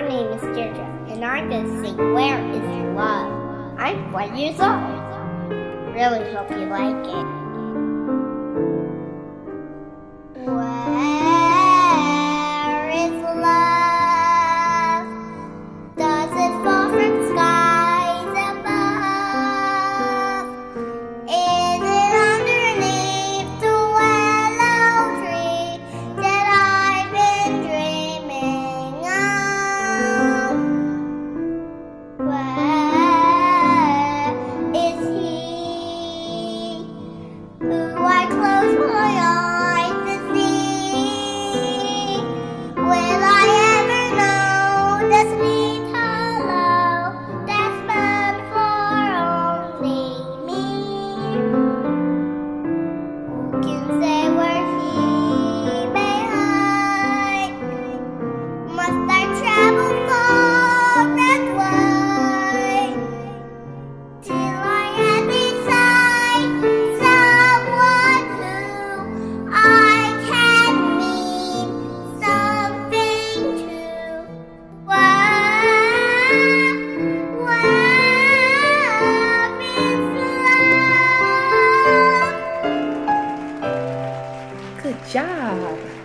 name is Deirdre, and I'm going to sing Where is Love? I'm 1 years old. Really hope you like it. Where is love? Does it fall from skies above? Is it underneath the willow tree that I've been dreaming of? Where is he who I close my eyes to see? Will I ever know the sweet hello that's meant for only me? Who can say where he may hide? Must I travel far and wide till I am beside someone who I can mean something to? Where is love? Good job.